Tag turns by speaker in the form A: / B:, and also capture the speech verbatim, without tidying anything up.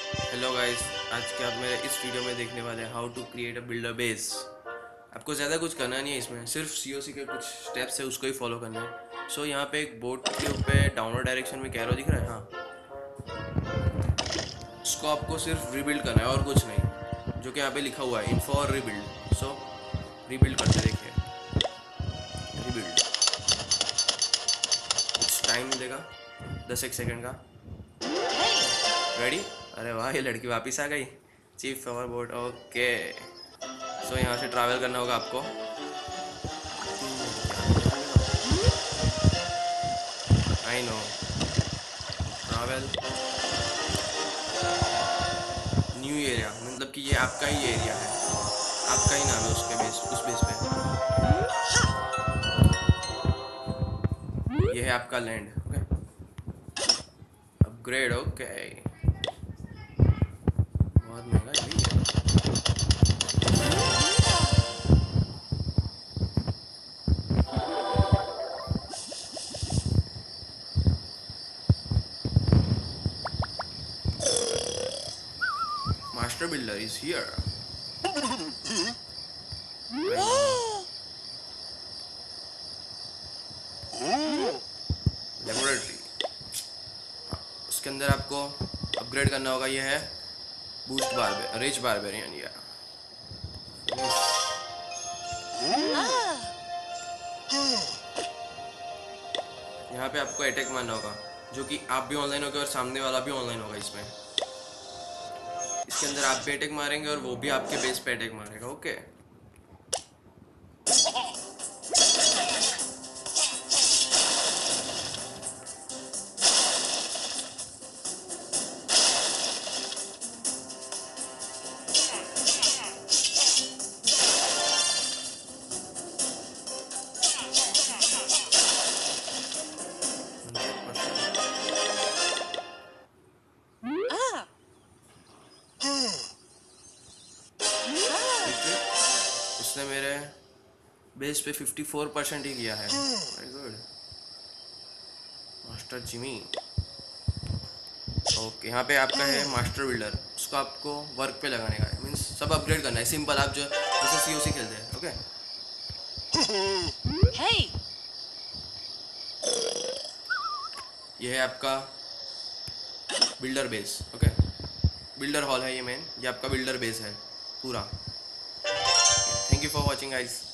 A: Hello guys, आज के आप मेरे इस वीडियो में देखने वाले हैं how to create a builder base. आपको ज़्यादा कुछ करना नहीं है, इसमें सिर्फ सीओसी के कुछ स्टेप्स है, उसको ही फॉलो करना है। सो so, यहाँ पे एक बोर्ड के ऊपर डाउनलोड डायरेक्शन में कैरो दिख रहा है, हाँ, उसको आपको सिर्फ रीबिल्ड करना है और कुछ नहीं, जो कि यहाँ पे लिखा हुआ है इन्फो और रीबिल्ड। सो रीबिल्ड करते देखिए, रीबिल्ड कुछ टाइम मिलेगा, दस एक सेकेंड का। रेडी? अरे वाह, ये लड़की वापस आ गई। Chief power board, okay. So यहाँ से ट्रैवल करना होगा आपको। I know, travel new area, मतलब कि ये आपका ही एरिया है, आपका ही नाम है उसके बेस उस बेस पे। ये है आपका लैंड, ओके। Upgrade, okay. बहुत महंगा यही है। Master builder is here. Laboratory, उसके अंदर आपको अपग्रेड करना होगा। ये है बूस्ट बारबे रिच बारबेरियन। या यहाँ पे आपको अटैक मारना होगा, जो कि आप भी ऑनलाइन होगे और सामने वाला भी ऑनलाइन होगा। इसमें इसके अंदर आप भी अटैक मारेंगे और वो भी आपके बेस पे अटैक मारेगा, ओके। उसने मेरे बेस पे चौवन परसेंट ही किया है। Very good master Jimmy. Okay, यहाँ पे आपका है मास्टर बिल्डर, उसको आपको वर्क पे लगाने का है, मीन्स सब अपग्रेड करना है। सिंपल, आप जो जैसे सीओसी खेलते हैं, ओके। hey! ये है आपका builder base, okay. Builder hall है ये मेन, ये आपका बिल्डर बेस है पूरा। Thank you for watching guys.